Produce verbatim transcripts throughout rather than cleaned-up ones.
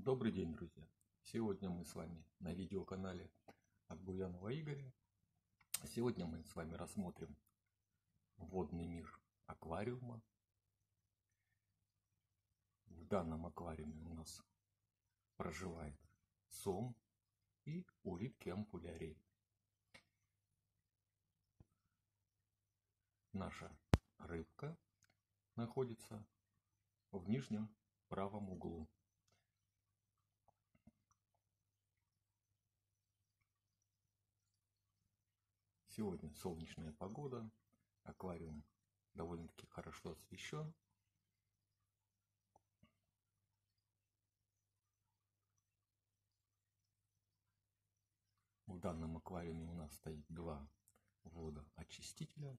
Добрый день, друзья! Сегодня мы с вами на видеоканале от Буянова Игоря. Сегодня мы с вами рассмотрим водный мир аквариума. В данном аквариуме у нас проживает сом и улитки ампулярии. Наша рыбка находится в нижнем правом углу. Сегодня солнечная погода, аквариум довольно-таки хорошо освещен. В данном аквариуме у нас стоит два водоочистителя.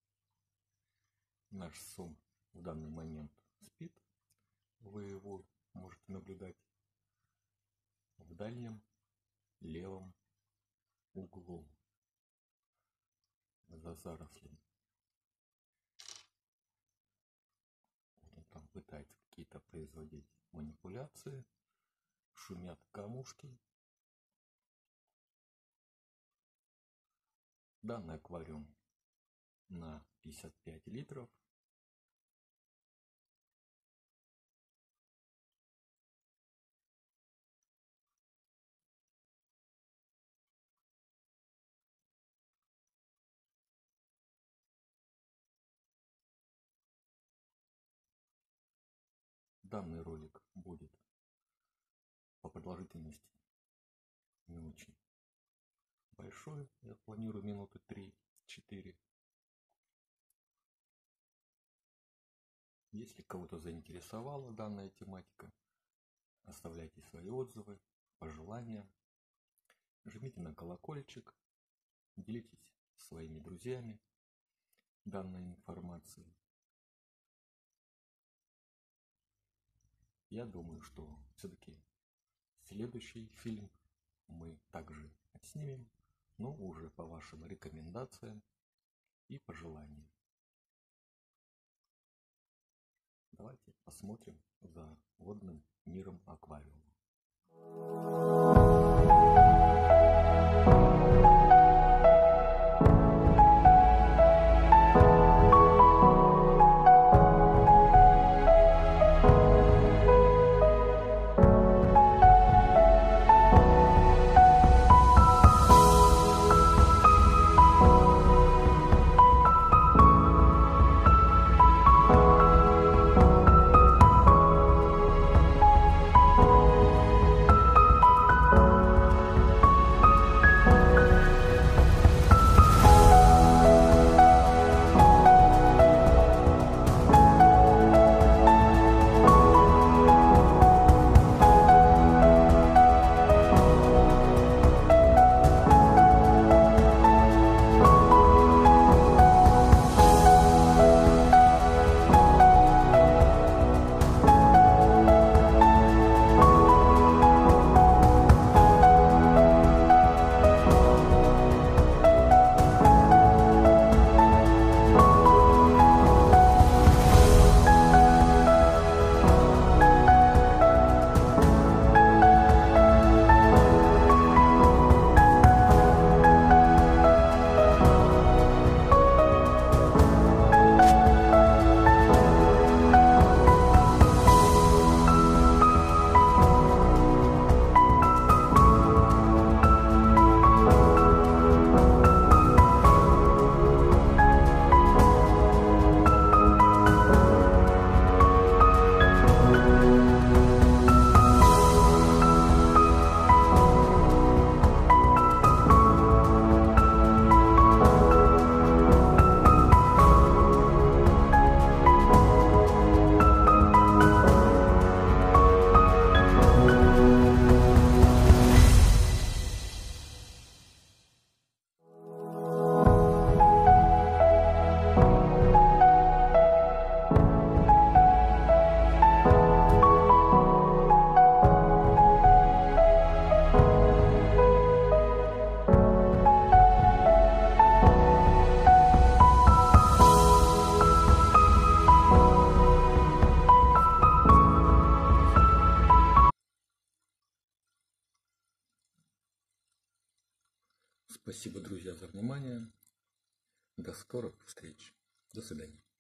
Наш сом в данный момент спит. Вы его можете наблюдать в дальнем левом углу за зарослями. Он там пытается какие-то производить манипуляции. Шумят камушки. Данный аквариум на пятьдесят пять литров. Данный ролик будет по продолжительности не очень большой. Я планирую минуты три-четыре. Если кого-то заинтересовала данная тематика, оставляйте свои отзывы, пожелания. Жмите на колокольчик. Делитесь со своими друзьями данной информацией. Я думаю, что все-таки следующий фильм мы также отснимем, но уже по вашим рекомендациям и пожеланиям. Давайте посмотрим за водным миром аквариума. Спасибо, друзья, за внимание. До скорых встреч. До свидания.